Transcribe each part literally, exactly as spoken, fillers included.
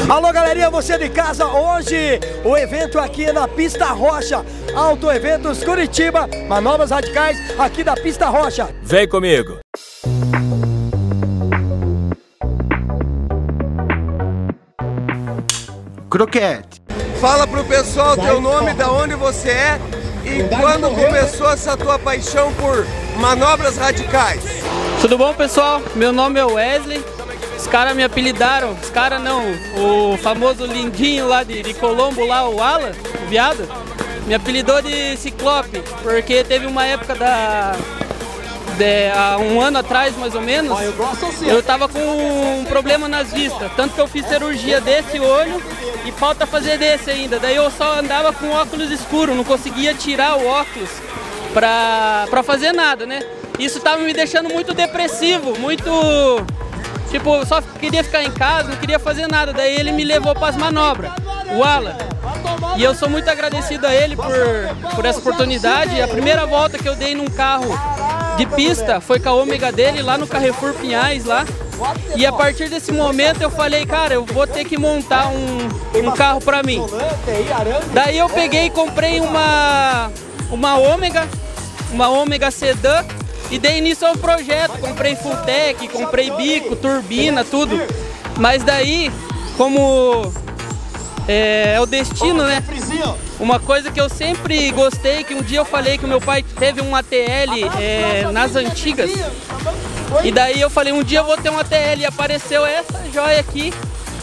Alô galerinha, você de casa, hoje o evento aqui é na Pista Rocha, Auto Eventos Curitiba, manobras radicais aqui da Pista Rocha. Vem comigo. Croquete. Fala pro pessoal teu nome, da onde você é e quando começou essa tua paixão por manobras radicais. Tudo bom, pessoal? Meu nome é Wesley. Os caras me apelidaram, os caras não, o famoso lindinho lá de, de Colombo, lá, o Alan, o viado, me apelidou de Ciclope, porque teve uma época da... De, há um ano atrás, mais ou menos, eu tava com um problema nas vistas, tanto que eu fiz cirurgia desse olho e falta fazer desse ainda. Daí eu só andava com óculos escuros, não conseguia tirar o óculos pra, pra fazer nada, né? Isso tava me deixando muito depressivo, muito... Tipo, eu só queria ficar em casa, não queria fazer nada. Daí ele me levou para as manobras, o Alan. E eu sou muito agradecido a ele por, por essa oportunidade. A primeira volta que eu dei num carro de pista foi com a Ômega dele lá no Carrefour Pinhais lá. E a partir desse momento eu falei, cara, eu vou ter que montar um, um carro para mim. Daí eu peguei e comprei uma, uma Ômega, uma Ômega Sedã. E dei início ao projeto, comprei full tech, comprei bico, turbina, tudo. Mas daí, como é, é o destino, né? Uma coisa que eu sempre gostei, que um dia eu falei que o meu pai teve um A T L é, nas antigas. E daí eu falei, um dia eu vou ter um A T L, e apareceu essa joia aqui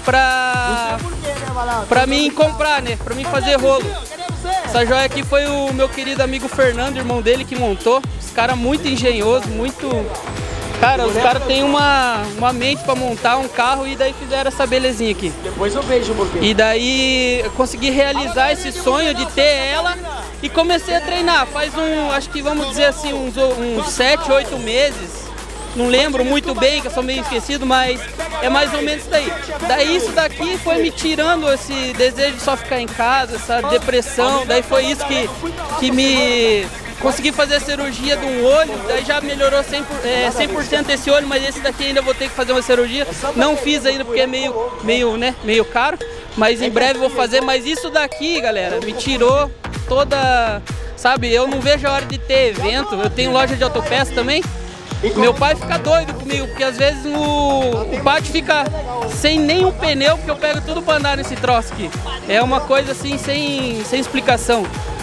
pra, pra mim comprar, né? Pra mim fazer rolo. Essa joia aqui foi o meu querido amigo Fernando, irmão dele, que montou. Os caras muito engenhoso, muito... Cara, os caras têm uma, uma mente pra montar um carro e daí fizeram essa belezinha aqui. Depois eu vejo um pouquinho. E daí eu consegui realizar esse sonho de ter ela e comecei a treinar. Faz um, acho que vamos dizer assim, uns, uns sete, oito meses. Não lembro muito bem, que eu sou meio esquecido, mas é mais ou menos isso daí. Daí isso daqui foi me tirando esse desejo de só ficar em casa, essa depressão. Daí foi isso que, que me... Consegui fazer a cirurgia de um olho, daí já melhorou cem por cento, é, cem por cento esse olho, mas esse daqui ainda vou ter que fazer uma cirurgia. Não fiz ainda porque é meio, meio, né, meio caro, mas em breve vou fazer. Mas isso daqui, galera, me tirou toda... Sabe, eu não vejo a hora de ter evento, eu tenho loja de autopeças também. Meu pai fica doido comigo, porque às vezes o, o pátio fica sem nenhum pneu, porque eu pego tudo para andar nesse troço aqui. É uma coisa assim, sem, sem explicação.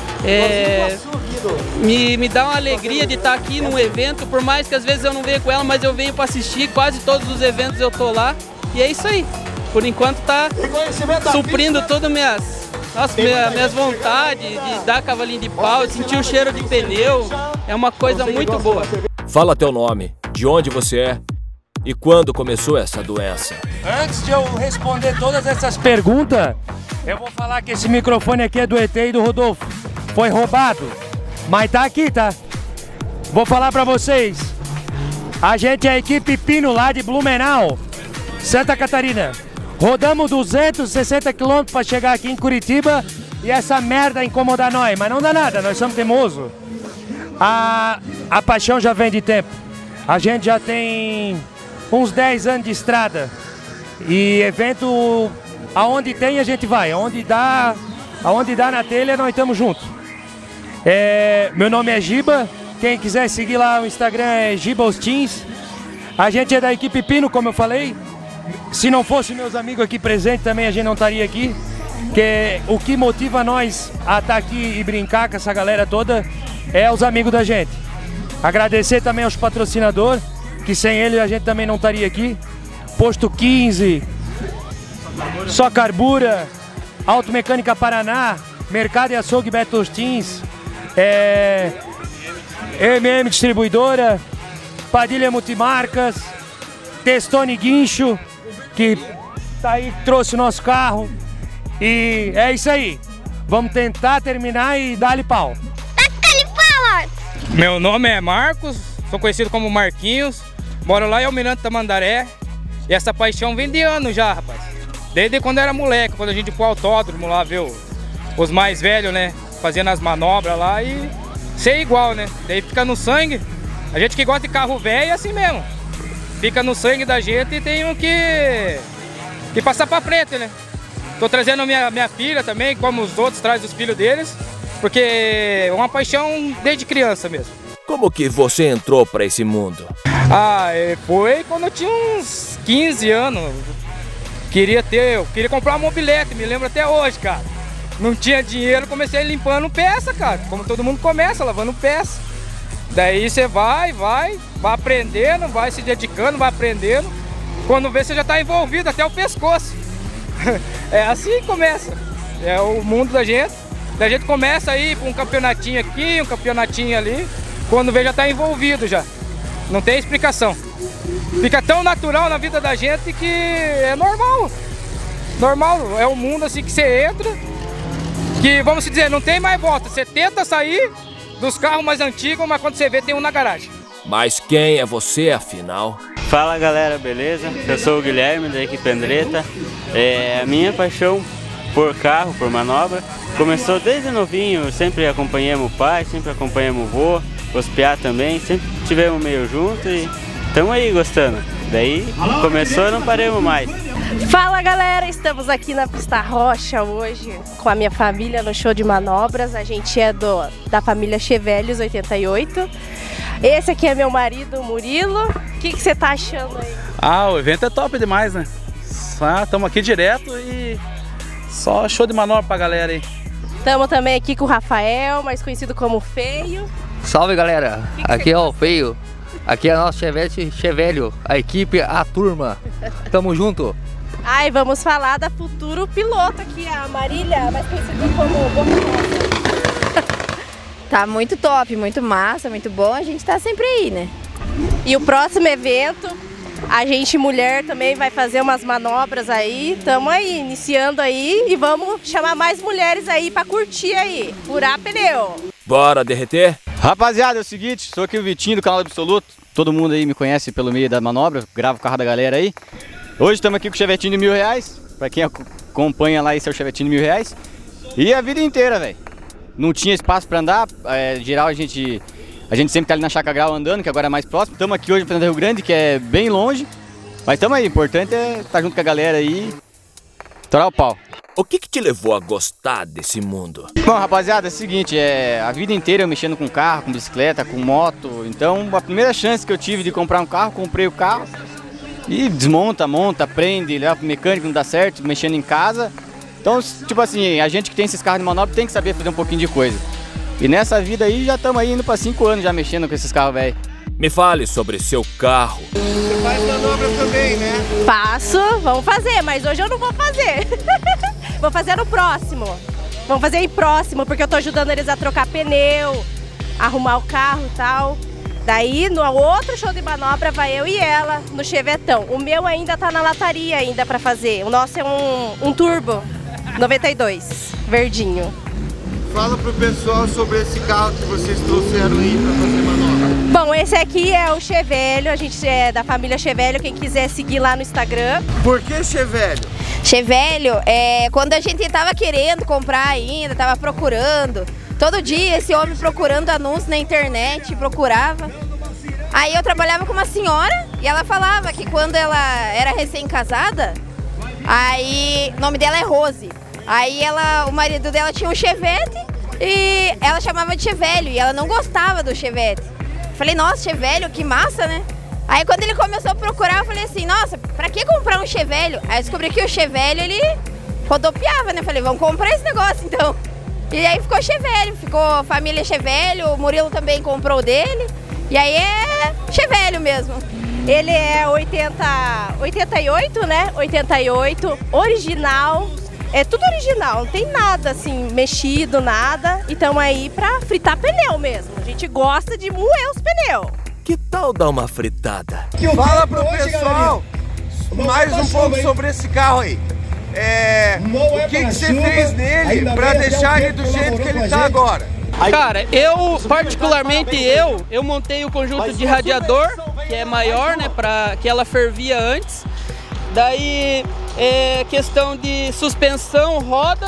É, me, me dá uma alegria de estar aqui num evento, por mais que às vezes eu não venha com ela, mas eu venho para assistir, quase todos os eventos eu tô lá. E é isso aí, por enquanto tá suprindo todas minhas, nossa, minha, minhas vontades de dar cavalinho de pau, sentir o cheiro de pneu, é uma coisa muito boa. Fala teu nome, de onde você é e quando começou essa doença. Antes de eu responder todas essas perguntas, eu vou falar que esse microfone aqui é do E T e do Rodolfo. Foi roubado, mas tá aqui, tá? Vou falar pra vocês. A gente é a equipe Pino lá de Blumenau, Santa Catarina. Rodamos duzentos e sessenta quilômetros pra chegar aqui em Curitiba e essa merda incomodar nós. Mas não dá nada, nós somos teimosos. A, a paixão já vem de tempo. A gente já tem uns dez anos de estrada. E evento, aonde tem a gente vai. Aonde dá, aonde dá na telha, nós estamos juntos. É, meu nome é Giba. Quem quiser seguir lá no Instagram é Giba Ostins. A gente é da equipe Pino, como eu falei. Se não fosse meus amigos aqui presentes também, a gente não estaria aqui. Que o que motiva nós a estar aqui e brincar com essa galera toda é os amigos da gente. Agradecer também aos patrocinadores, que sem ele a gente também não estaria aqui. Posto quinze, Só Carbura, Automecânica Paraná, Mercado e Açougue Beto Ostins, é, M M Distribuidora, Padilha Multimarcas, Testone Guincho, que tá aí, trouxe o nosso carro. E é isso aí. Vamos tentar terminar e dar-lhe pau. Taca-lhe pau, Marcos! Meu nome é Marcos, sou conhecido como Marquinhos, moro lá em Almirante Tamandaré. E essa paixão vem de anos já, rapaz. Desde quando era moleque, quando a gente ia pro autódromo lá, viu? Os mais velhos, né? Fazendo as manobras lá e ser igual, né? Daí fica no sangue. A gente que gosta de carro velho é assim mesmo. Fica no sangue da gente e tem que, que passar pra frente, né? Tô trazendo minha, minha filha também, como os outros trazem os filhos deles, porque é uma paixão desde criança mesmo. Como que você entrou para esse mundo? Ah, foi quando eu tinha uns quinze anos. Queria ter, eu queria comprar uma mobilete, me lembro até hoje, cara. Não tinha dinheiro, comecei limpando peça, cara. Como todo mundo começa, lavando peça. Daí você vai, vai, vai aprendendo, vai se dedicando, vai aprendendo. Quando vê, você já está envolvido até o pescoço. É assim que começa. É o mundo da gente. Da gente começa aí com um campeonatinho aqui, um campeonatinho ali. Quando vê, já está envolvido já. Não tem explicação. Fica tão natural na vida da gente que é normal. Normal, é um mundo assim que você entra, que vamos dizer, não tem mais volta. Você tenta sair dos carros mais antigos, mas quando você vê, tem um na garagem. Mas quem é você, afinal? Fala galera, beleza? Eu sou o Guilherme da equipe Andretta. É, a minha paixão por carro, por manobra, começou desde novinho. Sempre acompanhamos o pai, sempre acompanhamos o vô, os piá também, sempre tivemos meio junto e estamos aí gostando. Daí começou e não paremos mais. Fala galera, estamos aqui na Pista Rocha hoje com a minha família no show de manobras. A gente é do, da família Chevelhos oitenta e oito. Esse aqui é meu marido, Murilo. O que você tá achando aí? Ah, o evento é top demais, né? Estamos aqui direto e só show de manobra pra galera aí. Estamos também aqui com o Rafael, mais conhecido como Feio. Salve galera, que que aqui é o Feio. Aqui é o nosso Chevette Chevelho, a equipe, a turma. Tamo junto. Ai, vamos falar da futuro piloto aqui, a Marília, mais conhecida como Boca. Tá muito top, muito massa, muito bom, a gente tá sempre aí, né? E o próximo evento, a gente mulher também vai fazer umas manobras aí, tamo aí, iniciando aí e vamos chamar mais mulheres aí pra curtir aí, furar pneu. Bora derreter? Rapaziada, é o seguinte, sou aqui o Vitinho do canal Absoluto, todo mundo aí me conhece pelo meio da manobra, gravo o carro da galera aí. Hoje estamos aqui com o Chevetinho de mil reais, pra quem acompanha lá esse é o Chevetinho de mil reais. E a vida inteira, velho. Não tinha espaço pra andar, é, geral a gente, a gente sempre tá ali na Chácara Grau andando, que agora é mais próximo. Estamos aqui hoje no Rio Grande, que é bem longe, mas estamos aí, o importante é estar junto com a galera aí, torar o pau. O que que te levou a gostar desse mundo? Bom, rapaziada, é o seguinte, é, a vida inteira eu mexendo com carro, com bicicleta, com moto. Então, a primeira chance que eu tive de comprar um carro, comprei o carro. E desmonta, monta, prende, leva pro mecânico, não dá certo, mexendo em casa. Então, tipo assim, a gente que tem esses carros de manobra tem que saber fazer um pouquinho de coisa. E nessa vida aí, já estamos aí indo para cinco anos já mexendo com esses carros velho. Me fale sobre seu carro. Você faz manobra também, né? Faço, vamos fazer, mas hoje eu não vou fazer. Vou fazer no próximo. Vamos fazer em próximo, porque eu tô ajudando eles a trocar pneu, arrumar o carro e tal. Daí, no outro show de manobra, vai eu e ela no Chevetão. O meu ainda tá na lataria ainda pra fazer. O nosso é um, um turbo noventa e dois, verdinho. Fala pro pessoal sobre esse carro que vocês trouxeram aí pra fazer manobra. Bom, esse aqui é o Chevelho, a gente é da família Chevelho, quem quiser seguir lá no Instagram. Por que Chevelho? Chevelho, é quando a gente tava querendo comprar ainda, tava procurando. Todo dia esse homem procurando anúncio na internet, procurava. Aí eu trabalhava com uma senhora e ela falava que quando ela era recém-casada, aí o nome dela é Rose. Aí ela, o marido dela tinha um Chevette e ela chamava de Chevelho e ela não gostava do Chevette. Falei, nossa, Chevelho, que massa, né? Aí quando ele começou a procurar, eu falei assim, nossa, pra que comprar um Chevelho? Aí eu descobri que o Chevelho, ele rodopiava, né? Falei, vamos comprar esse negócio então. E aí ficou Chevelho, ficou família Chevelho, o Murilo também comprou o dele. E aí é Chevelho mesmo. Ele é oitenta, oitenta e oito, né? oitenta e oito, original. É tudo original, não tem nada assim, mexido, nada. E estamos aí pra fritar pneu mesmo. A gente gosta de moer os pneus. Que tal dar uma fritada? Fala pro pessoal mais um pouco sobre esse carro aí. É, o que que você fez nele pra deixar ele do jeito que ele tá agora? Cara, eu, particularmente eu, eu montei o conjunto de radiador, que é maior, né, pra que ela fervia antes. Daí, é questão de suspensão, roda.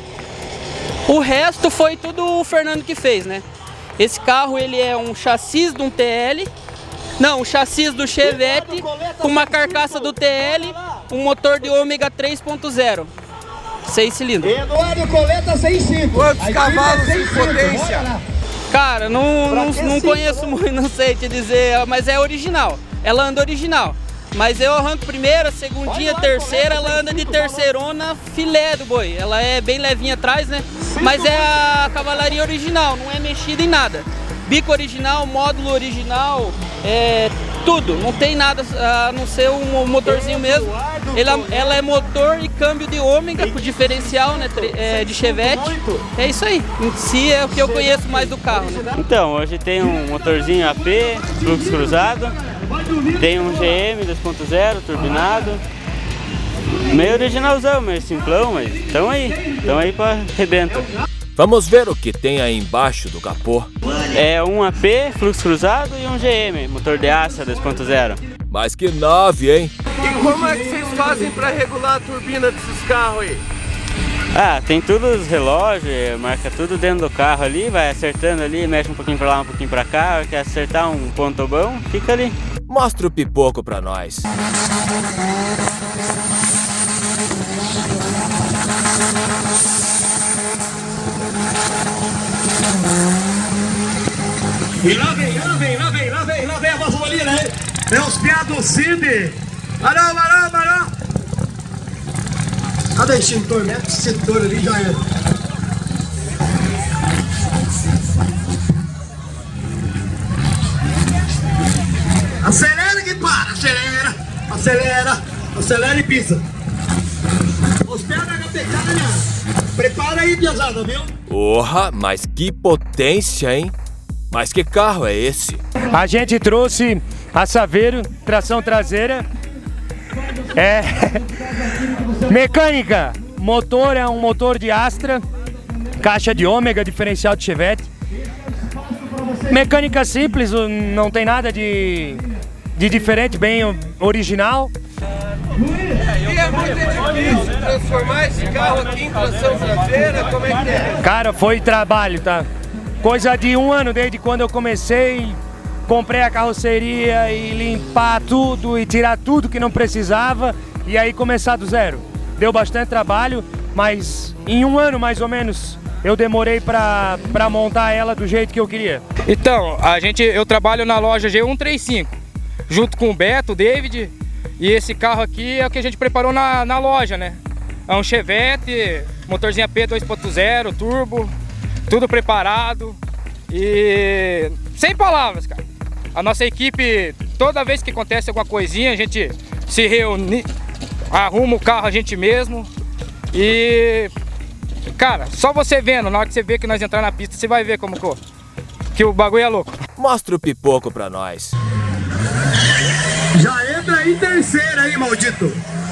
O resto foi tudo o Fernando que fez, né? Esse carro, ele é um chassi de um T L. Não, um chassi do Chevette com uma carcaça do T L, um motor de ômega três ponto zero. seis cilindros. Eduardo Coleta seis cinco. Quantos cavalos de potência? Cara, não, não, não conheço muito, não sei te dizer, mas é original. Ela anda original. Mas eu arranco primeira, segundinha, terceira, ela anda de terceirona filé do boi. Ela é bem levinha atrás, né? Mas é a cavalaria original, não é mexida em nada. Bico original, módulo original, é tudo. Não tem nada a não ser um motorzinho mesmo. Ela, ela é motor e câmbio de ômega, com diferencial, né, é, de Chevette. É isso aí. Em si é o que eu conheço mais do carro, né? Então, hoje tem um motorzinho A P, fluxo cruzado. Tem um G M dois ponto zero, turbinado. Meio originalzão, meio simplão, mas estão aí. Estão aí pra arrebenta. Vamos ver o que tem aí embaixo do capô. É um A P, fluxo cruzado e um G M, motor de asa dois ponto zero. Mas que nave, hein? E como é que vocês fazem pra regular a turbina desses carros aí? Ah, tem todos os relógios, marca tudo dentro do carro ali, vai acertando ali, mexe um pouquinho pra lá, um pouquinho pra cá, quer acertar um ponto bom, fica ali. Mostra o pipoco pra nós. E lá vem, lá vem, lá vem, lá vem, lá vem a vasolina, hein? É os piados Cid. Marão, marão, marão. Cadê o extintor? Mete o extintor ali, já era. Acelera que para, acelera, acelera, acelera e pisa. Os pés da H P K, né? Prepara aí, piazada, viu? Porra, mas que potência, hein? Mas que carro é esse? A gente trouxe a Saveiro, tração traseira. É... Mecânica, motor é um motor de Astra, caixa de ômega, diferencial de Chevette. Mecânica simples, não tem nada de, de diferente, bem original. E é muito difícil transformar esse carro aqui em tração traseira, como é que é? Cara, foi trabalho, tá? Coisa de um ano desde quando eu comecei, comprei a carroceria e limpar tudo e tirar tudo que não precisava e aí começar do zero. Deu bastante trabalho, mas em um ano mais ou menos eu demorei pra, pra montar ela do jeito que eu queria. Então, a gente, eu trabalho na loja G cento e trinta e cinco, junto com o Beto, o David, e esse carro aqui é o que a gente preparou na, na loja, né? É um Chevette, motorzinho A P dois ponto zero, turbo, tudo preparado e sem palavras, cara. A nossa equipe, toda vez que acontece alguma coisinha, a gente se reúne, arruma o carro a gente mesmo e, cara, só você vendo, na hora que você vê que nós entrar na pista, você vai ver como que o bagulho é louco. Mostra o pipoco pra nós. Já entra aí terceira aí, maldito.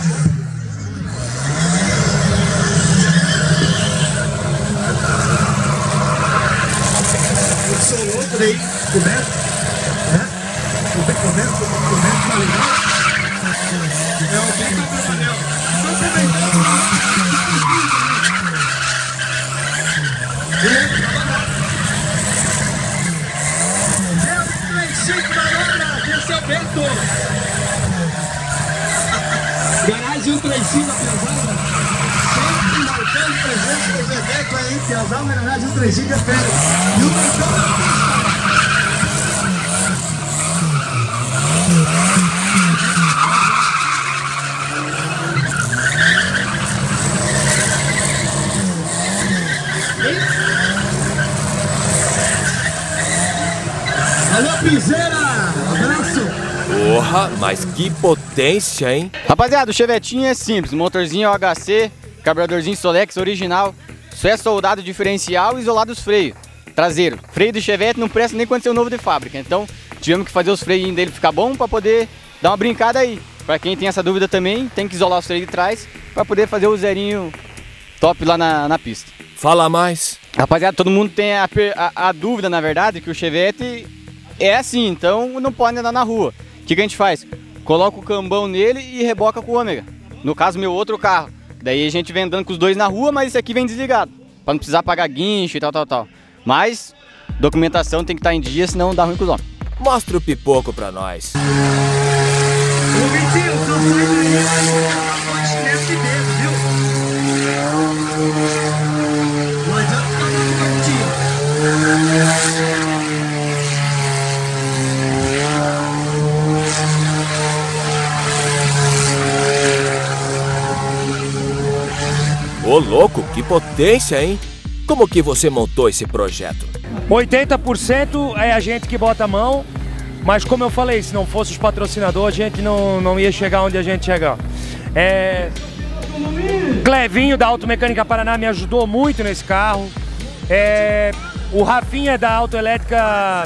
Eu sou louco daí, coberto, né? Coberto, coberto, tá legal? É o bem da Bravanel. Só coberto. Garagem um três cinco pesada, sempre marcando presença do Vedeco aí, Piazão, garagem um três cinco é férias. E o Marcão alô, Piseira, abraço. Porra, mas que potência, hein? Rapaziada, o Chevetinho é simples, motorzinho H C, carburadorzinho Solex original, só é soldado diferencial e isolado os freios traseiro. Freio do Chevette não presta nem quando ser novo de fábrica, então tivemos que fazer os freios dele ficar bom para poder dar uma brincada aí. Para quem tem essa dúvida também, tem que isolar os freios de trás para poder fazer o zerinho top lá na, na pista. Fala mais. Rapaziada, todo mundo tem a, a, a dúvida, na verdade, que o Chevette é assim, então não pode andar na rua. O que, que a gente faz? Coloca o cambão nele e reboca com o ômega. No caso, meu outro carro. Daí a gente vem andando com os dois na rua, mas esse aqui vem desligado. Para não precisar pagar guincho e tal, tal, tal. Mas documentação tem que estar em dia, senão dá ruim com os homens. Mostra o pipoco pra nós. Ô, Vitinho, só sai daí, vai ficar com a dedo, viu? Ô louco, que potência, hein? Como que você montou esse projeto? oitenta por cento é a gente que bota a mão, mas como eu falei, se não fosse os patrocinadores, a gente não, não ia chegar onde a gente chegou. É... Clevinho da Automecânica Paraná me ajudou muito nesse carro. É... O Rafinha da Autoelétrica...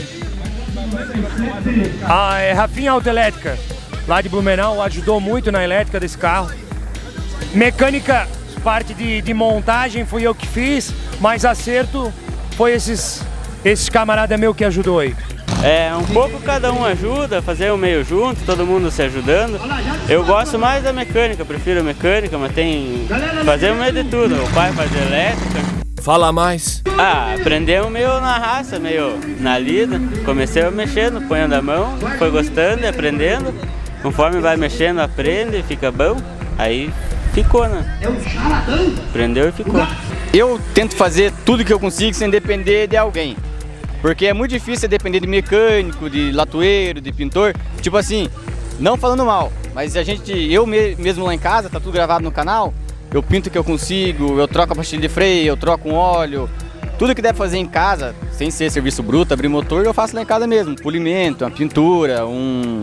Ah, é Rafinha Autoelétrica, lá de Blumenau, ajudou muito na elétrica desse carro. Mecânica, parte de, de montagem fui eu que fiz, mas acerto foi esses, esses camaradas meus que ajudou aí. É, um pouco cada um ajuda, fazer o meio junto, todo mundo se ajudando. Eu gosto mais da mecânica, prefiro a mecânica, mas tem fazer o meio de tudo. O pai faz elétrica. Fala mais. Ah, aprendemos meio na raça, meio na lida. Comecei mexendo, ponhando a mão, foi gostando e aprendendo. Conforme vai mexendo, aprende, fica bom. Aí ficou, né? Aprendeu e ficou. Eu tento fazer tudo que eu consigo sem depender de alguém. Porque é muito difícil depender de mecânico, de latoeiro, de pintor. Tipo assim, não falando mal, mas a gente, eu mesmo lá em casa, tá tudo gravado no canal, eu pinto o que eu consigo, eu troco a pastilha de freio, eu troco um óleo. Tudo que deve fazer em casa, sem ser serviço bruto, abrir motor, eu faço lá em casa mesmo. Um polimento, uma pintura, um,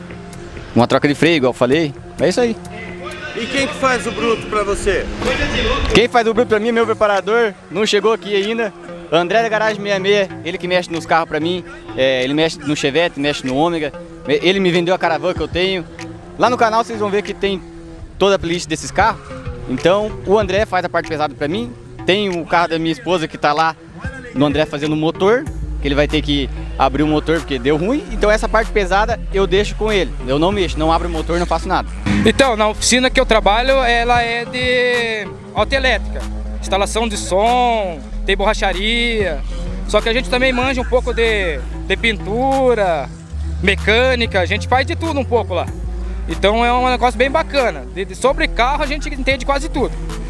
uma troca de freio, igual eu falei. É isso aí. E quem que faz o bruto pra você? Quem faz o bruto pra mim é meu preparador, não chegou aqui ainda. André da Garagem sessenta e seis, ele que mexe nos carros pra mim, é, ele mexe no Chevette, mexe no Ômega, ele me vendeu a Caravan que eu tenho. Lá no canal vocês vão ver que tem toda a playlist desses carros. Então o André faz a parte pesada pra mim, tem o carro da minha esposa que tá lá no André fazendo o motor, que ele vai ter que abrir o motor porque deu ruim, então essa parte pesada eu deixo com ele, eu não mexo, não abro o motor, não faço nada. Então, na oficina que eu trabalho, ela é de autoelétrica, instalação de som, tem borracharia, só que a gente também manja um pouco de, de pintura, mecânica, a gente faz de tudo um pouco lá. Então é um negócio bem bacana. De, de, sobre carro a gente entende quase tudo,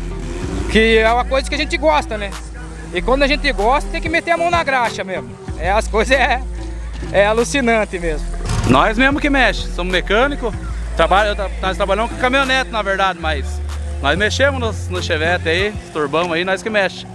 que é uma coisa que a gente gosta, né? E quando a gente gosta tem que meter a mão na graxa mesmo. É, as coisas é, é alucinante mesmo. Nós mesmo que mexe, somos mecânicos, trabalho, nós trabalhamos com caminhonete na verdade, mas nós mexemos no, no Chevette aí, turbamos aí, nós que mexe.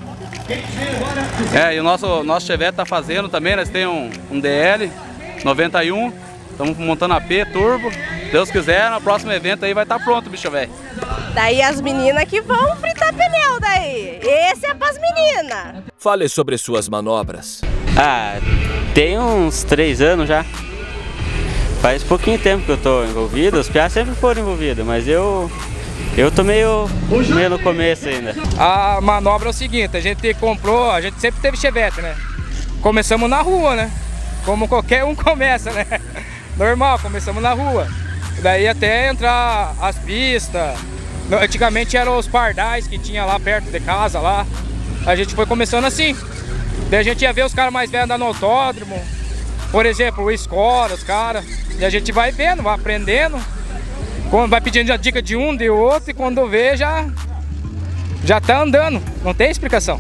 É, e o nosso, nosso Chevette tá fazendo também, nós temos um, um D L noventa e um, estamos montando a P turbo. Deus quiser, no próximo evento aí vai estar tá pronto, bicho velho. Daí as meninas que vão fritar pneu daí. Esse é pras meninas. Fale sobre suas manobras. Ah, tem uns três anos já. Faz pouquinho tempo que eu tô envolvido, os piás sempre foram envolvidos, mas eu... Eu tô meio, meio no começo ainda. A manobra é o seguinte, a gente comprou, a gente sempre teve Chevette, né? Começamos na rua, né? Como qualquer um começa, né? Normal, começamos na rua. Daí até entrar as pistas. Antigamente eram os pardais que tinha lá perto de casa, lá. A gente foi começando assim. Daí a gente ia ver os caras mais velhos andando no autódromo. Por exemplo, o Escola, os caras. E a gente vai vendo, vai aprendendo. Vai pedindo a dica de um, de outro, e quando vê já, já tá andando, não tem explicação.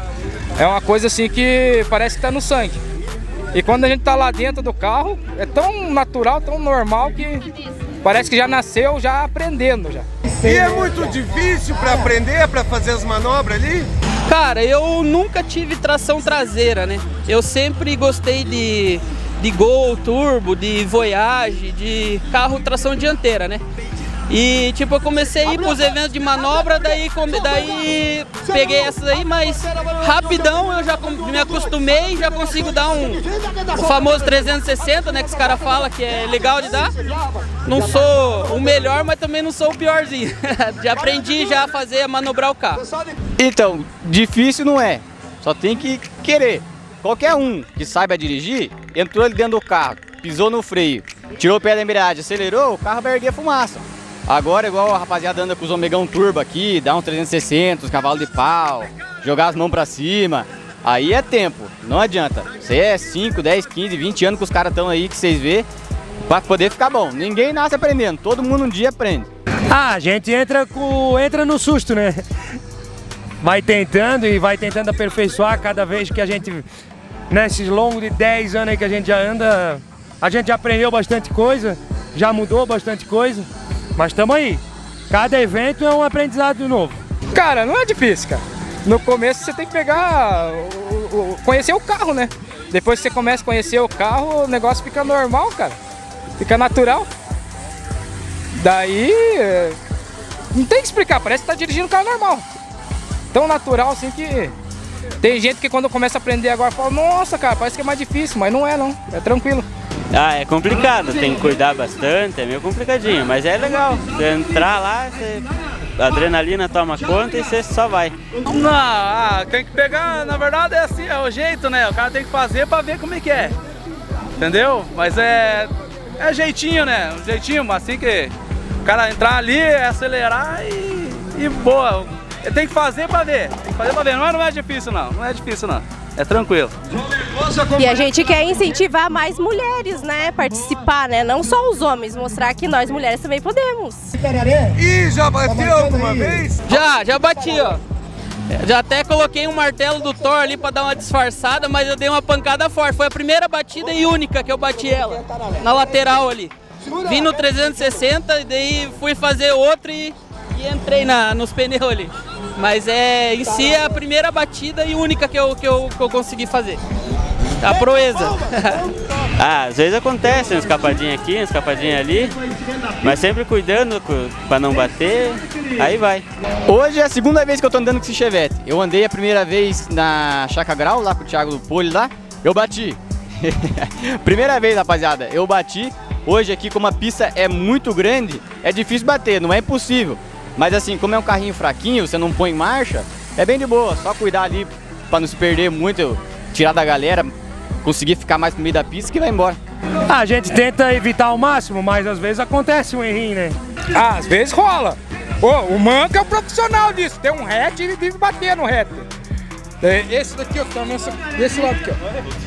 É uma coisa assim que parece que tá no sangue. E quando a gente tá lá dentro do carro, é tão natural, tão normal que parece que já nasceu já aprendendo já. E é muito difícil para aprender, para fazer as manobras ali? Cara, eu nunca tive tração traseira, né? Eu sempre gostei de... de Gol, Turbo, de Voyage, de carro tração dianteira, né? E tipo, eu comecei a ir pros eventos de manobra, daí, daí peguei essas aí, mas rapidão eu já me acostumei, já consigo dar um o famoso trezentos e sessenta, né? Que os caras falam que é legal de dar. Não sou o melhor, mas também não sou o piorzinho. Já aprendi já a fazer, a manobrar o carro. Então, difícil não é, só tem que querer. Qualquer um que saiba dirigir, entrou ali dentro do carro, pisou no freio, tirou o pé da embreagem, acelerou, o carro vai erguer fumaça. Agora, igual a rapaziada anda com os Omegão Turbo aqui, dá uns trezentos e sessenta, uns cavalos de pau, jogar as mãos pra cima, aí é tempo, não adianta. Você é cinco, dez, quinze, vinte anos que os caras estão aí, que vocês vê, pra poder ficar bom. Ninguém nasce aprendendo, todo mundo um dia aprende. Ah, a gente entra, com, entra no susto, né? Vai tentando e vai tentando aperfeiçoar cada vez que a gente... Nesses longos de dez anos aí que a gente já anda, a gente já aprendeu bastante coisa, já mudou bastante coisa, mas estamos aí. Cada evento é um aprendizado novo. Cara, não é difícil, cara. No começo você tem que pegar, o, o, conhecer o carro, né? Depois que você começa a conhecer o carro, o negócio fica normal, cara. Fica natural. Daí, não tem que explicar, parece que tá dirigindo um carro normal. Tão natural assim que... Tem gente que quando começa a aprender agora fala, nossa, cara, parece que é mais difícil, mas não é não, é tranquilo. Ah, é complicado, tem que cuidar bastante, é meio complicadinho, mas é legal. Você entrar lá, você... a adrenalina toma conta e você só vai. Não, ah, tem que pegar, na verdade é assim, é o jeito, né? O cara tem que fazer pra ver como é que é. Entendeu? Mas é, é jeitinho, né? Um jeitinho, assim que o cara entrar ali, acelerar e, e boa. Tem que fazer pra ver, tem que fazer pra ver. Não é, não é difícil não, não é difícil não. É tranquilo. E a gente quer incentivar mais mulheres, né? Participar, né? Não só os homens, mostrar que nós mulheres também podemos. Ih, já bateu alguma vez? Já, já bati, ó. Já até coloquei um martelo do Thor ali pra dar uma disfarçada, mas eu dei uma pancada forte. Foi a primeira batida e única que eu bati ela, na lateral ali. Vim no trezentos e sessenta e daí fui fazer outro e, e entrei na, nos pneus ali. Mas é, em si é a primeira batida e única que eu, que eu, que eu consegui fazer. A proeza. Ah, às vezes acontece, uma escapadinha aqui, uma escapadinha ali, mas sempre cuidando para não bater, aí vai. Hoje é a segunda vez que eu tô andando com esse Chevette. Eu andei a primeira vez na Chácara Grau, lá com o Thiago Poli lá, eu bati. Primeira vez, rapaziada, eu bati. Hoje aqui, como a pista é muito grande, é difícil bater, não é impossível. Mas assim, como é um carrinho fraquinho, você não põe em marcha, é bem de boa, só cuidar ali para não se perder muito, tirar da galera, conseguir ficar mais no meio da pista que vai embora. A gente tenta evitar ao máximo, mas às vezes acontece um errinho, né? Ah, às vezes rola. Oh, o Manca é um profissional disso, tem um hatch e vive batendo no hatch. Esse daqui, ó, tá nessa, desse lado aqui,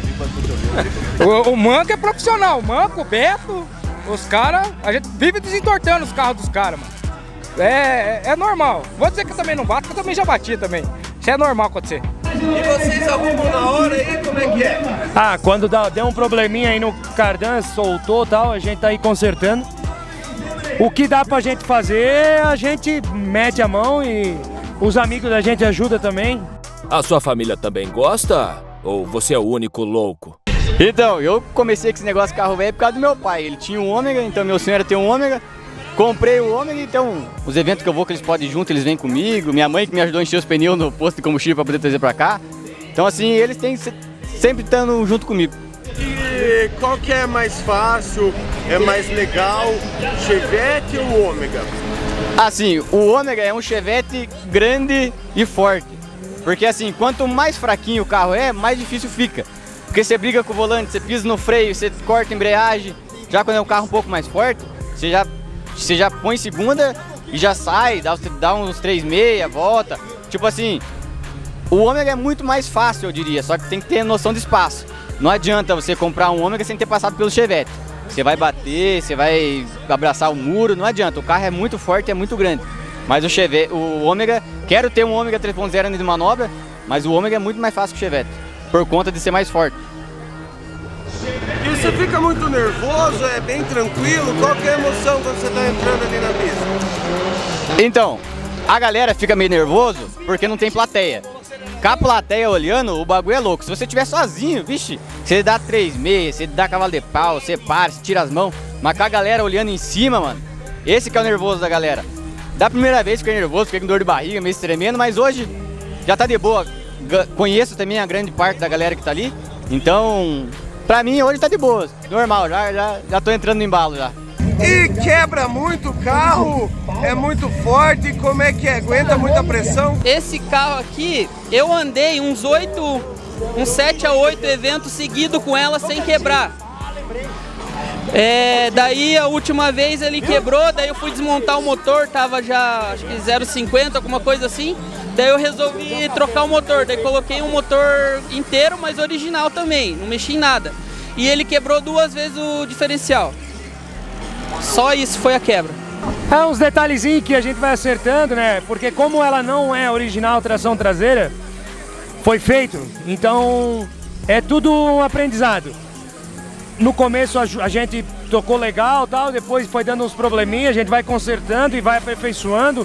ó. O, o Manca é profissional, o Manca, o Beto, os caras, a gente vive desentortando os carros dos caras, mano. É, é, é normal. Vou dizer que eu também não bato, porque eu também já bati também. Isso é normal acontecer. E vocês arrumam na hora aí, como é que é? Ah, quando dá, deu um probleminha aí no cardan, soltou e tal, a gente tá aí consertando. O que dá pra gente fazer, a gente mete a mão e os amigos da gente ajudam também. A sua família também gosta? Ou você é o único louco? Então, eu comecei com esse negócio de carro velho por causa do meu pai. Ele tinha um Ômega, então meu sonho era ter um Ômega. Comprei o Ômega, então os eventos que eu vou que eles podem ir junto, eles vêm comigo. Minha mãe que me ajudou a encher os pneus no posto de combustível para poder trazer para cá. Então assim, eles têm sempre estando junto comigo. E qual que é mais fácil, é mais legal, Chevette ou Ômega? Assim, o Ômega é um Chevette grande e forte. Porque assim, quanto mais fraquinho o carro é, mais difícil fica. Porque você briga com o volante, você pisa no freio, você corta a embreagem. Já quando é um carro um pouco mais forte, você já... Você já põe segunda e já sai, dá, dá uns três meia, volta. Tipo assim, o Ômega é muito mais fácil, eu diria, só que tem que ter noção de espaço. Não adianta você comprar um Ômega sem ter passado pelo Chevette. Você vai bater, você vai abraçar o muro, não adianta. O carro é muito forte, é muito grande. Mas o Chevette, o Ômega, quero ter um Ômega três ponto zero de manobra, mas o Ômega é muito mais fácil que o Chevette, por conta de ser mais forte. E você fica muito nervoso, é bem tranquilo? Qual que é a emoção quando você está entrando ali na pista? Então, a galera fica meio nervoso porque não tem plateia. Com a plateia olhando, o bagulho é louco. Se você estiver sozinho, vixe, você dá três meia, você dá cavalo de pau, você para, você tira as mãos. Mas com a galera olhando em cima, mano, esse que é o nervoso da galera. Da primeira vez fiquei nervoso, fiquei com dor de barriga, meio tremendo, mas hoje já tá de boa. Conheço também a grande parte da galera que tá ali, então... Pra mim hoje tá de boa, normal, já, já, já tô entrando no embalo já. E quebra muito o carro, é muito forte, como é que é? Aguenta muita pressão? Esse carro aqui, eu andei uns oito, uns sete a oito eventos seguidos com ela sem quebrar. É, daí a última vez ele quebrou, daí eu fui desmontar o motor, tava já acho que zero vírgula cinquenta, alguma coisa assim. Daí eu resolvi trocar o motor, daí coloquei um motor inteiro, mas original também, não mexi em nada. E ele quebrou duas vezes o diferencial. Só isso foi a quebra. É uns detalhezinhos que a gente vai acertando, né? Porque como ela não é original tração traseira, foi feito, então é tudo um aprendizado. No começo a, a gente tocou legal, tal, depois foi dando uns probleminhas, a gente vai consertando e vai aperfeiçoando.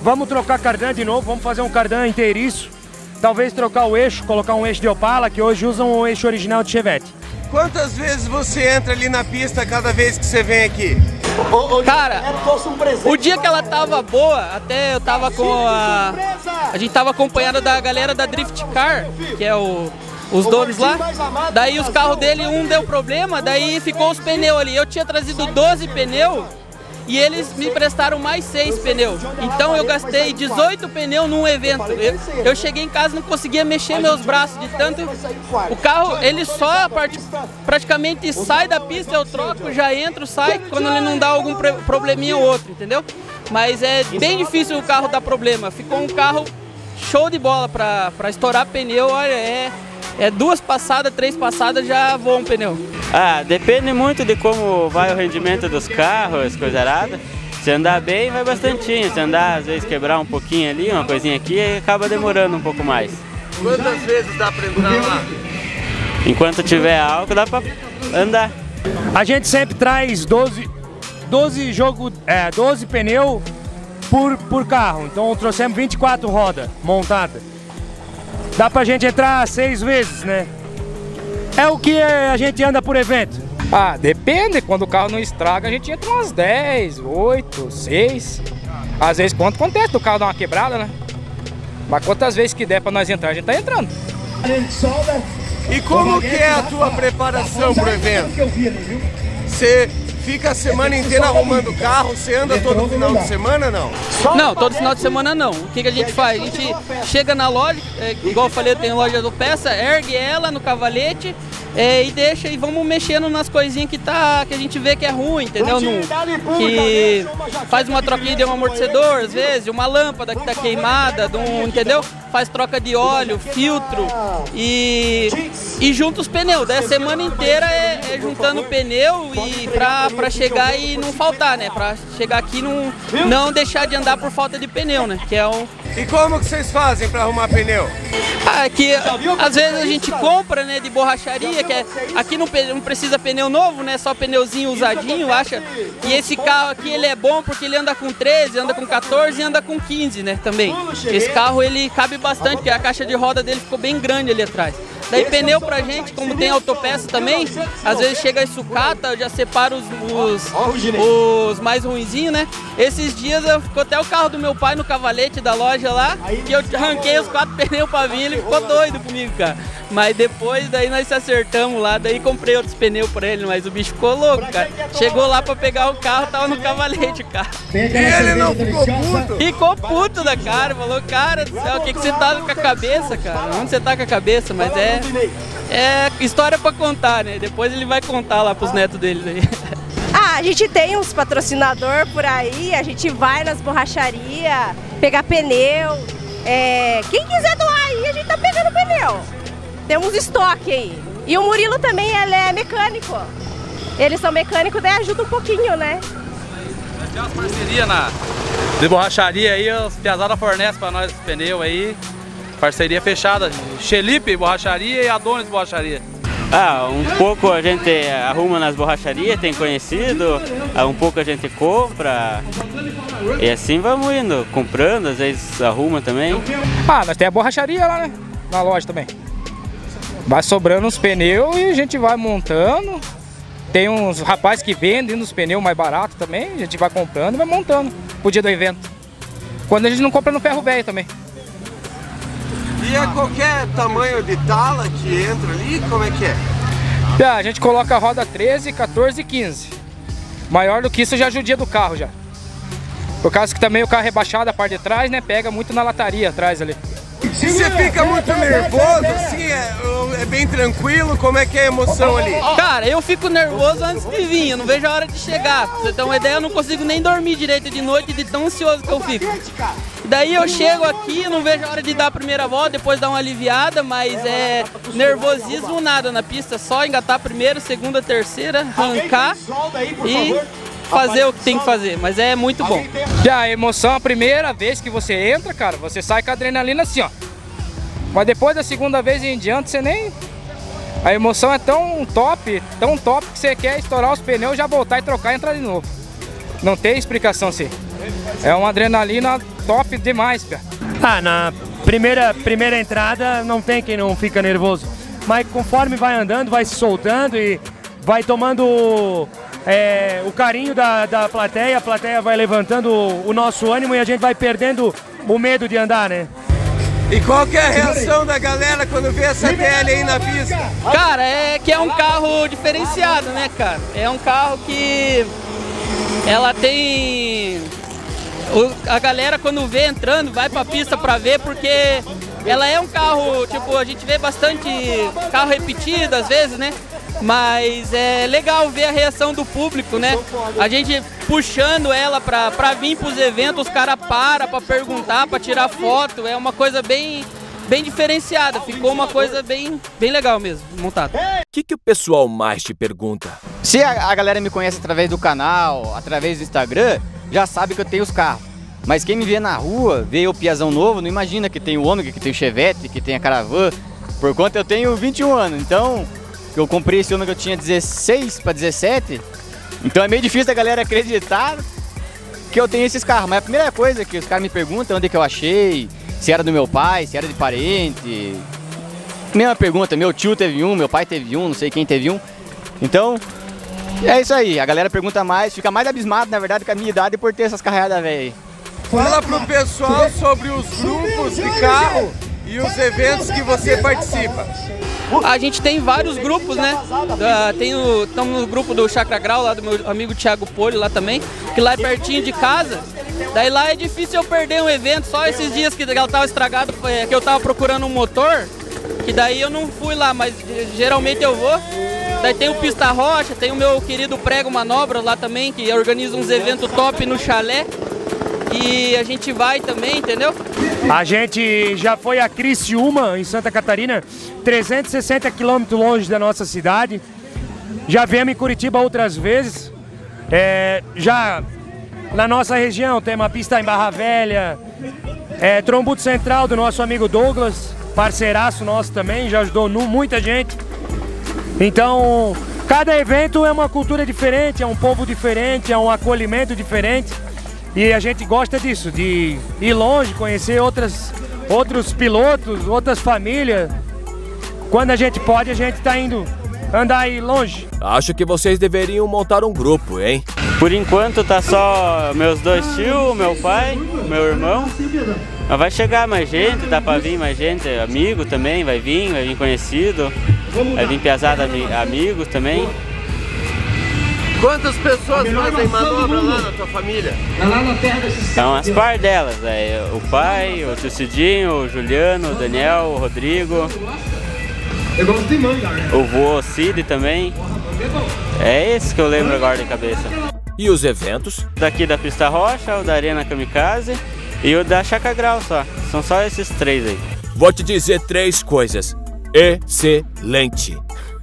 Vamos trocar cardan de novo, vamos fazer um cardan inteiriço. Talvez trocar o eixo, colocar um eixo de Opala, que hoje usam o eixo original de Chevette. Quantas vezes você entra ali na pista cada vez que você vem aqui? Cara, o dia que ela tava boa, até eu tava com a... A gente tava acompanhado da galera da Drift Car, que é o... os donos lá, daí os carros dele, um deu problema, daí ficou os pneus ali. Eu tinha trazido doze pneus e eles me prestaram mais seis pneus. Então eu gastei dezoito pneus num evento. Eu, eu cheguei em casa e não conseguia mexer meus braços de tanto. O carro, ele só praticamente sai da pista, eu troco, já entro, sai, quando ele não dá algum probleminha ou outro, entendeu? Mas é bem difícil o carro dar problema. Ficou um carro show de bola pra, pra estourar pneu, olha, é... É duas passadas, três passadas já voa um pneu. Ah, depende muito de como vai o rendimento dos carros, coisa arada. Se andar bem, vai bastantinho. Se andar, às vezes, quebrar um pouquinho ali, uma coisinha aqui, acaba demorando um pouco mais. Quantas vezes dá pra entrar lá? Enquanto tiver álcool, dá pra andar. A gente sempre traz doze, doze, jogo, é, doze pneus por, por carro. Então trouxemos vinte e quatro rodas montadas. Dá pra gente entrar seis vezes, né? É o que a gente anda por evento. Ah, depende. Quando o carro não estraga, a gente entra umas dez, oito, seis. Às vezes, quando acontece do carro dar uma quebrada, né? Mas quantas vezes que der pra nós entrar, a gente tá entrando. E como que é a tua preparação pro evento? Você fica a semana inteira arrumando o carro, você anda todo final de semana, não? Não, todo final de semana não. O que, que a gente faz? A gente chega na loja, é, igual eu falei, eu tenho loja do peça, ergue ela no cavalete é, e deixa e vamos mexendo nas coisinhas que, tá, que a gente vê que é ruim, entendeu? No, que faz uma troquinha de um amortecedor, às vezes, de uma lâmpada que tá queimada, de um, entendeu? Faz troca de óleo, filtro e, e junta os pneus. Daí a semana inteira é, é juntando pneu e pra, pra chegar e não faltar, né? Pra chegar aqui e não, não deixar de andar por falta de pneu, né? Que é um... E como que vocês fazem pra arrumar pneu? Ah, que às vezes a gente compra, né, de borracharia, que é, aqui não, não precisa pneu novo, né, só pneuzinho usadinho, acha? E esse carro aqui, ele é bom porque ele anda com treze, anda com quatorze e anda com quinze, né, também. Esse carro, ele cabe bastante, porque a caixa de roda dele ficou bem grande ali atrás. Daí pneu pra gente, como tem autopeça também, às vezes chega e sucata, eu já separo os, os, os mais ruinzinhos, né? Esses dias eu ficou até o carro do meu pai no cavalete da loja lá, que eu arranquei os quatro pneus pra vir, ele ficou doido comigo, cara. Mas depois, daí nós se acertamos lá, daí comprei outros pneus pra ele, mas o bicho ficou louco, cara. Chegou lá pra pegar o carro, tava no cavalete o carro. E ele não ficou puto? Ficou puto da cara, falou, cara do céu, o que, que você tá com a cabeça, cara? Onde você tá com a cabeça? Mas é, é história pra contar, né? Depois ele vai contar lá pros netos dele aí. Ah, a gente tem uns patrocinadores por aí, a gente vai nas borracharias, pegar pneu. É, quem quiser doar aí, a gente tá pegando pneu. Temos estoque aí. E o Murilo também, ele é mecânico. Eles são mecânicos, daí ajuda um pouquinho, né? Nós temos umas parcerias na, de borracharia aí, os piazadas fornecem pra nós os pneus aí. Parceria fechada, Xelipe Borracharia e Adonis Borracharia. Ah, um pouco a gente arruma nas borracharias, tem conhecido, um pouco a gente compra e assim vamos indo, comprando, às vezes arruma também. Ah, nós temos a borracharia lá, né? Na loja também. Vai sobrando os pneus e a gente vai montando. Tem uns rapazes que vendem os pneus mais baratos também, a gente vai comprando e vai montando pro dia do evento. Quando a gente não compra no ferro velho também. E é qualquer tamanho de tala que entra ali? Como é que é? Ah, a gente coloca a roda treze, quatorze e quinze. Maior do que isso já judia do carro já. Por causa que também o carro é rebaixado a parte de trás, né? Pega muito na lataria atrás ali. Você fica muito nervoso, assim, é, é bem tranquilo? Como é que é a emoção ali? Cara, eu fico nervoso antes de vir, eu não vejo a hora de chegar. Pra você ter uma ideia, eu não consigo nem dormir direito de noite de tão ansioso que eu fico. Daí eu chego aqui, não vejo a hora de dar a primeira volta, depois dar uma aliviada, mas é nervosismo nada na pista, só engatar a primeira, segunda, terceira, arrancar e fazer o que tem que fazer, mas é muito bom. Já a emoção, a primeira vez que você entra, cara, você sai com a adrenalina assim, ó. Mas depois da segunda vez em diante, você nem... A emoção é tão top, tão top que você quer estourar os pneus, já voltar e trocar e entrar de novo. Não tem explicação assim. É uma adrenalina top demais, Pia. Ah, na primeira, primeira entrada não tem quem não fica nervoso. Mas conforme vai andando, vai se soltando e vai tomando é, o carinho da, da plateia, a plateia vai levantando o, o nosso ânimo e a gente vai perdendo o medo de andar, né? E qual que é a reação da galera quando vê essa T L aí na pista? Cara, é que é um carro diferenciado, né, cara? É um carro que ela tem... O, a galera quando vê entrando vai pra pista pra ver, porque ela é um carro, tipo, a gente vê bastante carro repetido às vezes, né? Mas é legal ver a reação do público, né? A gente puxando ela pra, pra vir pros eventos, os caras param pra perguntar, pra tirar foto. É uma coisa bem, bem diferenciada. Ficou uma coisa bem, bem legal mesmo, montada. O que, que o pessoal mais te pergunta? Se a, a galera me conhece através do canal, através do Instagram, já sabe que eu tenho os carros. Mas quem me vê na rua, vê o Piazão novo, não imagina que tem o Ômega, que tem o Chevette, que tem a Caravan. Por conta eu tenho vinte e um anos, então... Eu comprei esse Ômega, eu tinha dezesseis para dezessete, então é meio difícil a galera acreditar que eu tenho esses carros. Mas a primeira coisa que os caras me perguntam onde é que eu achei, se era do meu pai, se era de parente. Mesma pergunta, meu tio teve um, meu pai teve um, não sei quem teve um. Então, é isso aí, a galera pergunta mais, fica mais abismado na verdade com a minha idade por ter essas carreadas velhas aí. Fala pro pessoal sobre os grupos de carro e os eventos que você participa. A gente tem vários grupos, né? Uh, tem o, estamos no grupo do Chakra Grau, lá do meu amigo Thiago Poli, lá também, que lá é pertinho de casa. Daí lá é difícil eu perder um evento, só esses dias que ela tava estragado, que eu tava procurando um motor, que daí eu não fui lá, mas geralmente eu vou. Daí tem o Pista Rocha, tem o meu querido Prego Manobra lá também, que organiza uns eventos top no chalé. E a gente vai também, entendeu? A gente já foi a Criciúma, em Santa Catarina, trezentos e sessenta quilômetros longe da nossa cidade. Já viemos em Curitiba outras vezes. É, já na nossa região tem uma pista em Barra Velha, é, Trombudo Central do nosso amigo Douglas, parceiraço nosso também, já ajudou muita gente. Então, cada evento é uma cultura diferente, é um povo diferente, é um acolhimento diferente. E a gente gosta disso, de ir longe, conhecer outras, outros pilotos, outras famílias. Quando a gente pode, a gente tá indo andar aí longe. Acho que vocês deveriam montar um grupo, hein? Por enquanto tá só meus dois tios, meu pai, meu irmão. Mas vai chegar mais gente, dá pra vir mais gente, amigo também, vai vir, vai vir conhecido. Vai vir piazada amigos também. Quantas pessoas fazem manobra lá na tua família? São as par delas, é, o pai, o tio Cidinho, o Juliano, o Daniel, o Rodrigo. O vô Cid também. É esse que eu lembro agora de cabeça. E os eventos? Daqui da Pista Rocha, o da Arena Kamikaze e o da Chakra Grau só. São só esses três aí. Vou te dizer três coisas. Excelente.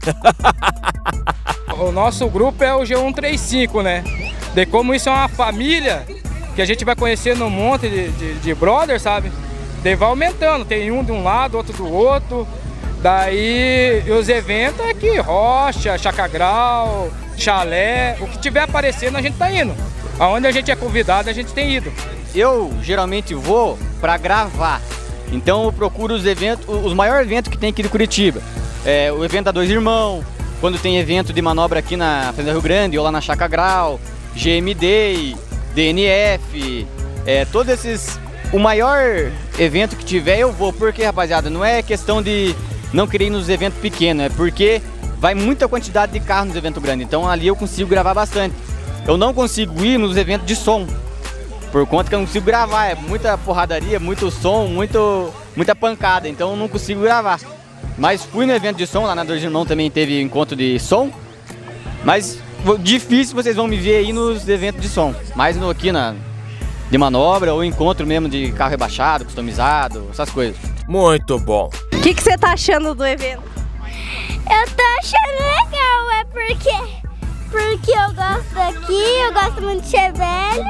O nosso grupo é o G cento e trinta e cinco, né? De como isso é uma família que a gente vai conhecendo um monte de, de, de brothers, sabe? Daí vai aumentando, tem um de um lado, outro do outro. Daí os eventos é aqui, Rocha, Chakra Grau, Chalé, o que tiver aparecendo a gente tá indo. Aonde a gente é convidado, a gente tem ido. Eu geralmente vou para gravar, então eu procuro os eventos, os maiores eventos que tem aqui de Curitiba. É, o evento da Dois Irmãos, quando tem evento de manobra aqui na Fazenda Rio Grande ou lá na Chakra Grau, G M D, D N F, é, todos esses, o maior evento que tiver eu vou, porque rapaziada, não é questão de não querer ir nos eventos pequenos, é porque vai muita quantidade de carros nos eventos grandes, então ali eu consigo gravar bastante. Eu não consigo ir nos eventos de som, por conta que eu não consigo gravar, é muita porradaria, muito som, muito, muita pancada, então eu não consigo gravar. Mas fui no evento de som, lá na Dois Irmãos também teve encontro de som, mas difícil vocês vão me ver aí nos eventos de som, mais no, aqui na de manobra ou encontro mesmo de carro rebaixado, customizado, essas coisas. Muito bom. O que, que você tá achando do evento? Eu tô achando legal, é porque, porque eu gosto daqui, eu gosto muito de Chevelho.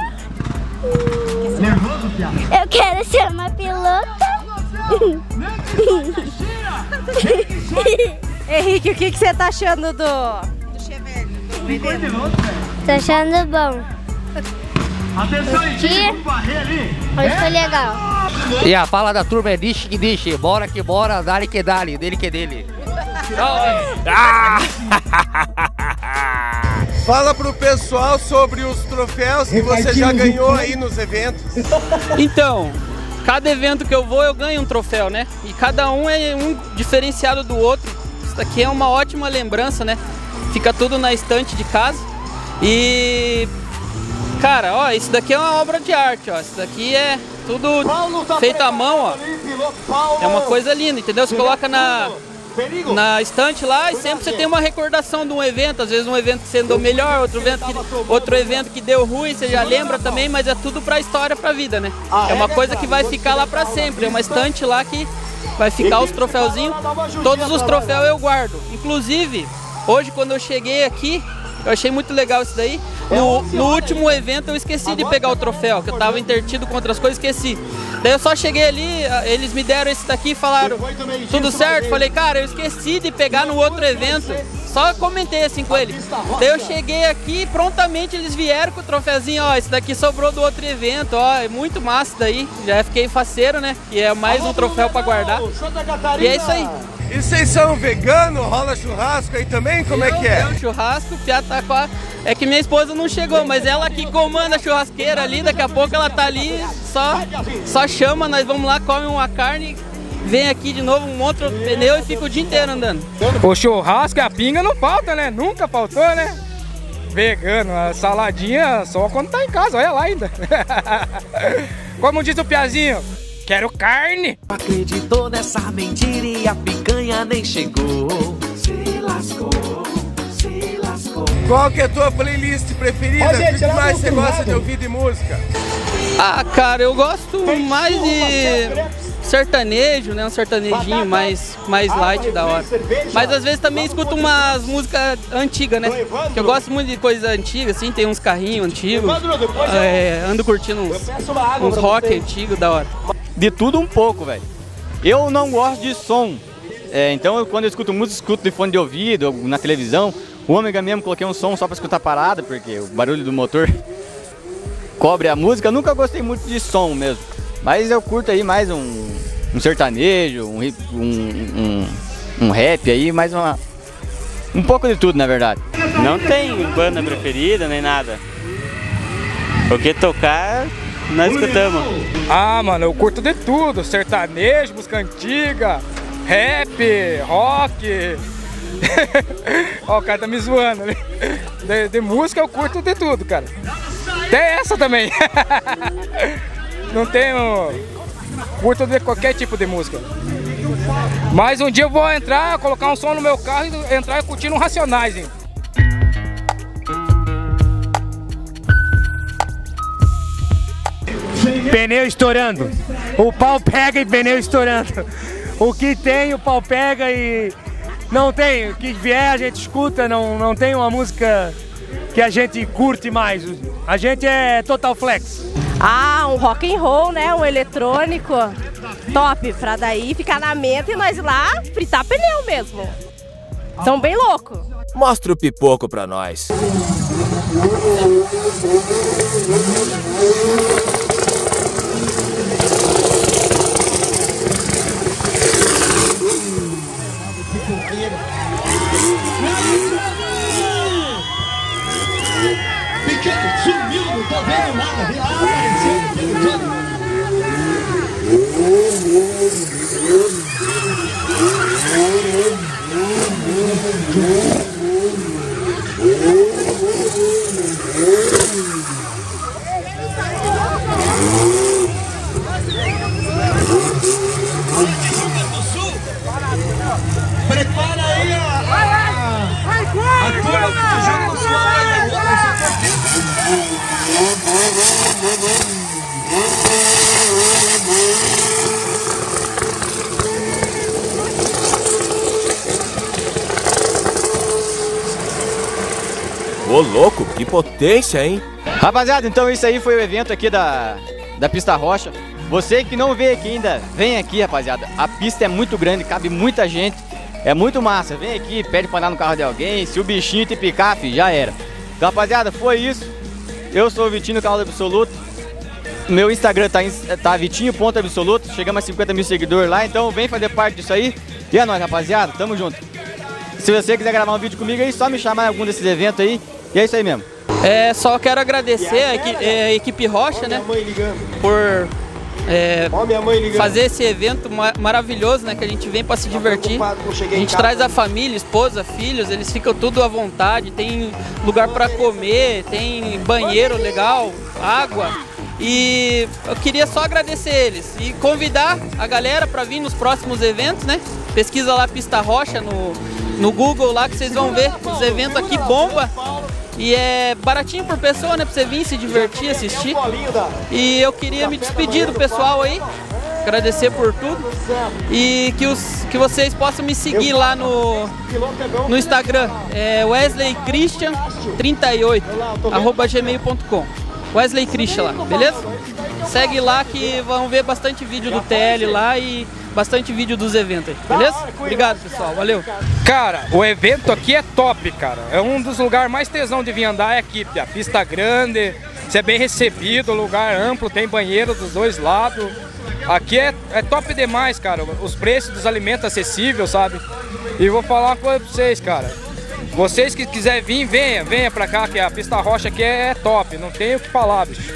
Eu quero ser uma pilota. Henrique, o que, que você tá achando do, do Chevelho? Tô achando bom. Aqui, hoje foi legal. E a fala da turma é dixe que dixe, bora que bora, dale que dale, dele que dele. Ah! Fala pro pessoal sobre os troféus que você já ganhou aí nos eventos. Então, cada evento que eu vou eu ganho um troféu, né? E cada um é um diferenciado do outro. Isso daqui é uma ótima lembrança, né? Fica tudo na estante de casa. E... cara, ó, isso daqui é uma obra de arte, ó. Isso daqui é tudo feito à mão, ó. É uma coisa linda, entendeu? Você coloca na, na estante lá e sempre você tem uma recordação de um evento. Às vezes um evento que você andou melhor, outro evento que, outro evento que deu ruim, você já lembra também, mas é tudo pra história, pra vida, né? É uma coisa que vai ficar lá pra sempre. É uma estante lá que vai ficar os troféuzinhos. Todos os troféus eu guardo. Inclusive, hoje quando eu cheguei aqui, eu achei muito legal isso daí. No, no último evento eu esqueci de pegar o troféu, que eu tava intertido com outras coisas, esqueci. Daí eu só cheguei ali, eles me deram esse daqui e falaram, tudo certo? Falei, cara, eu esqueci de pegar no outro evento. Só comentei assim com eles. Daí eu cheguei aqui e prontamente eles vieram com o troféuzinho, ó, esse daqui sobrou do outro evento, ó, é muito massa daí. Já fiquei faceiro, né? E é mais um troféu pra guardar. E é isso aí. E vocês são veganos? Rola churrasco aí também? Como é que é? É churrasco, o Piá tá com a... É que minha esposa não chegou, mas ela que comanda a churrasqueira ali, daqui a pouco ela tá ali, só, só chama, nós vamos lá, come uma carne, vem aqui de novo, monta o pneu e fica o dia inteiro andando. O churrasco e a pinga não falta, né? Nunca faltou, né? Vegano, a saladinha só quando tá em casa, olha lá ainda. Como diz o Piazinho, quero carne. Acreditou nessa mentira e a picanha nem chegou. Se lascou, se lascou. Qual que é a tua playlist preferida? O que mais você gosta de ouvir de música? Ah, cara, eu gosto mais de sertanejo, né? Um sertanejinho mais, mais light, da hora. Mas às vezes também escuto umas músicas antigas, né? Que eu gosto muito de coisa antiga, assim, tem uns carrinhos antigos. É, ando curtindo uns, uns rock antigos, da hora. De tudo um pouco, velho. Eu não gosto de som. É, então eu, quando eu escuto música, escuto de fone de ouvido, na televisão. O Ômega mesmo, coloquei um som só pra escutar parada, porque o barulho do motor cobre a música. Eu nunca gostei muito de som mesmo. Mas eu curto aí mais um, um sertanejo, um, um, um, um rap aí, mais uma... um pouco de tudo, na verdade. Não tem banda preferida nem nada. O que tocar, nós escutamos. Ah, mano, eu curto de tudo. Sertanejo, música antiga, rap, rock. Ó, o cara tá me zoando, né? De, de música eu curto de tudo, cara. Até essa também. Não tenho... curto de qualquer tipo de música. Mas um dia eu vou entrar, colocar um som no meu carro e entrar e curtir um Racionais, hein? Pneu estourando. O pau pega e pneu estourando. O que tem, o pau pega e... não tem. O que vier a gente escuta, não, não tem uma música que a gente curte mais. A gente é Total Flex. Ah, um rock and roll, né? Um eletrônico. Top, pra daí ficar na mente e nós lá fritar pneu mesmo. São bem loucos. Mostra o pipoco pra nós. Pequeno, sumiu, não tô vendo nada. Ah, apareceu. Prepara aí a... a turma do jogo suave. Ô louco, que potência, hein? Rapaziada, então isso aí foi o evento aqui da, da Pista Rocha. Você que não veio aqui ainda, vem aqui, rapaziada. A pista é muito grande, cabe muita gente. É muito massa. Vem aqui, pede pra andar no carro de alguém. Se o bichinho te picar, filho, já era. Então, rapaziada, foi isso. Eu sou o Vitinho do canal do Absoluto. Meu Instagram tá, tá vitinho ponto absoluto. Chegamos a cinquenta mil seguidores lá, então vem fazer parte disso aí. E é nóis, rapaziada, tamo junto. Se você quiser gravar um vídeo comigo aí, só me chamar em algum desses eventos aí. E é isso aí mesmo. É, só quero agradecer a equipe, a equipe Rocha, né, por é, fazer esse evento maravilhoso, né, que a gente vem para se divertir. A gente traz a família, esposa, filhos, eles ficam tudo à vontade, tem lugar para comer, tem banheiro legal, água. E eu queria só agradecer eles e convidar a galera para vir nos próximos eventos, né? Pesquisa lá Pista Rocha no, no Google lá que vocês vão ver. Os eventos aqui bomba e é baratinho por pessoa, né? Pra você vir se divertir, assistir. E eu queria me despedir do pessoal aí, agradecer por tudo e que, os, que vocês possam me seguir lá no, no Instagram, é Wesley Christian trinta e oito arroba gmail ponto com. Wesley Christian lá, beleza? Segue lá que vão ver bastante vídeo do T L lá e bastante vídeo dos eventos aí, beleza? Obrigado, pessoal, valeu! Cara, o evento aqui é top, cara. É um dos lugares mais tesão de vir andar, é aqui, a pista grande, você é bem recebido, lugar amplo, tem banheiro dos dois lados. Aqui é, é top demais, cara. Os preços dos alimentos acessíveis, sabe? E vou falar uma coisa pra vocês, cara. Vocês que quiserem vir, venha, venha pra cá, que a Pista Rocha aqui é top, não tem o que falar, bicho.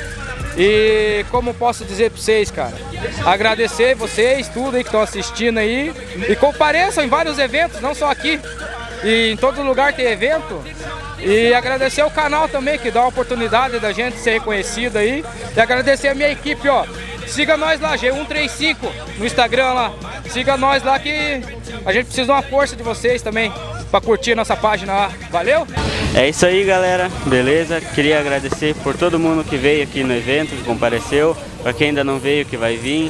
E como posso dizer pra vocês, cara, agradecer vocês, tudo aí que estão assistindo aí, e compareçam em vários eventos, não só aqui, e em todo lugar tem evento. E agradecer o canal também, que dá a oportunidade da gente ser reconhecido aí, e agradecer a minha equipe, ó. Siga nós lá, G um três cinco no Instagram lá, siga nós lá que a gente precisa de uma força de vocês também, pra curtir a nossa página lá, valeu? É isso aí, galera, beleza? Queria agradecer por todo mundo que veio aqui no evento, que compareceu, para quem ainda não veio, que vai vir.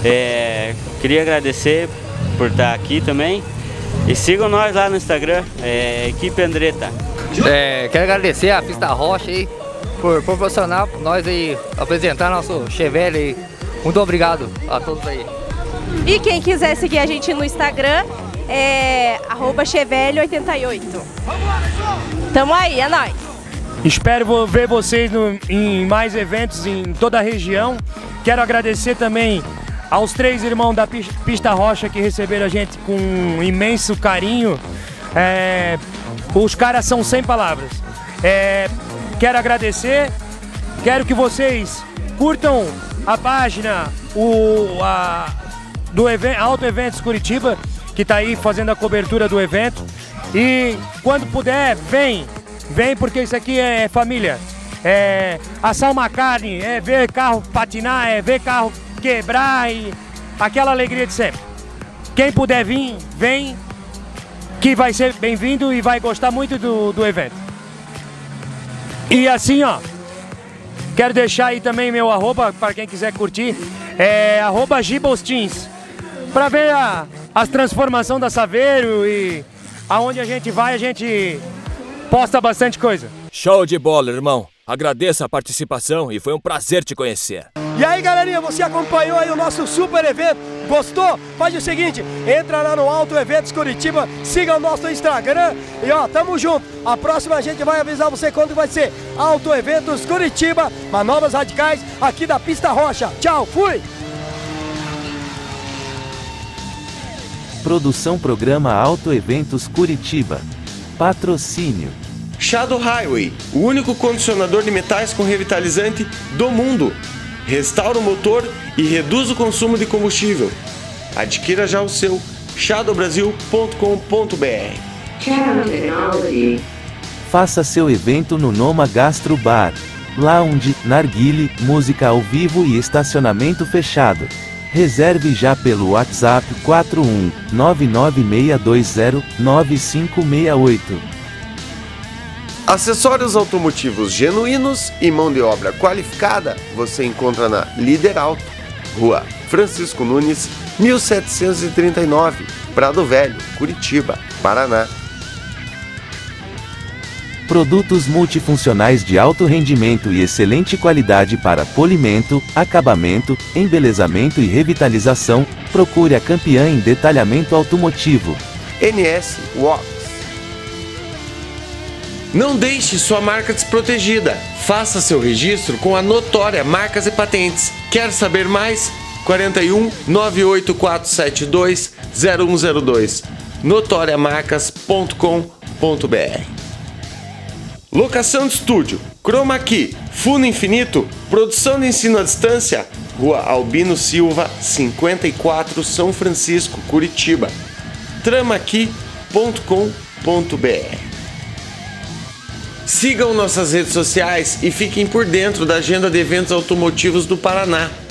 É, queria agradecer por estar aqui também. E sigam nós lá no Instagram, é, Equipe Andretta. É, quero agradecer a Pista Rocha aí, por proporcionar nós aí, apresentar nosso Chevelle aí. Muito obrigado a todos aí. E quem quiser seguir a gente no Instagram, é arroba Chevelle oitenta e oito. Tamo aí, é nóis. Espero ver vocês no, em mais eventos em toda a região. Quero agradecer também aos três irmãos da Pista Rocha que receberam a gente com um imenso carinho. É, os caras são sem palavras. É, quero agradecer, quero que vocês curtam a página o, a, do evento, Auto Eventos Curitiba, que está aí fazendo a cobertura do evento. E quando puder, vem, vem porque isso aqui é família. É assar uma carne, é ver carro patinar, é ver carro quebrar e aquela alegria de sempre. Quem puder vir, vem, que vai ser bem-vindo e vai gostar muito do, do evento. E assim, ó, quero deixar aí também meu arroba para quem quiser curtir, é arroba Gibostins, para ver a, as transformações da Saveiro e aonde a gente vai, a gente posta bastante coisa. Show de bola, irmão. Agradeço a participação e foi um prazer te conhecer. E aí, galerinha, você acompanhou aí o nosso super evento? Gostou? Faz o seguinte, entra lá no Auto Eventos Curitiba, siga o nosso Instagram e ó, tamo junto. A próxima a gente vai avisar você quando vai ser Auto Eventos Curitiba, manobras radicais aqui da Pista Rocha. Tchau, fui! Produção Programa Auto Eventos Curitiba. Patrocínio Shadow Highway, o único condicionador de metais com revitalizante do mundo. Restaura o motor e reduz o consumo de combustível. Adquira já o seu shadow brasil ponto com ponto br. Faça seu evento no Noma Gastro Bar, lounge, narguile, música ao vivo e estacionamento fechado. Reserve já pelo WhatsApp quatro um nove nove seis dois zero nove cinco seis oito. Acessórios automotivos genuínos e mão de obra qualificada você encontra na Líder Auto, Rua Francisco Nunes, mil setecentos e trinta e nove, Prado Velho, Curitiba, Paraná. Produtos multifuncionais de alto rendimento e excelente qualidade para polimento, acabamento, embelezamento e revitalização. Procure a campeã em detalhamento automotivo. N S Works. Não deixe sua marca desprotegida. Faça seu registro com a Notória Marcas e Patentes. Quer saber mais? quarenta e um, nove oito quatro sete dois, zero um zero dois. notória marcas ponto com ponto br. Locação de estúdio, Chroma Key, Fundo Infinito, produção de ensino à distância, Rua Albino Silva, cinquenta e quatro, São Francisco, Curitiba. tramaqui ponto com ponto br. Sigam nossas redes sociais e fiquem por dentro da agenda de eventos automotivos do Paraná.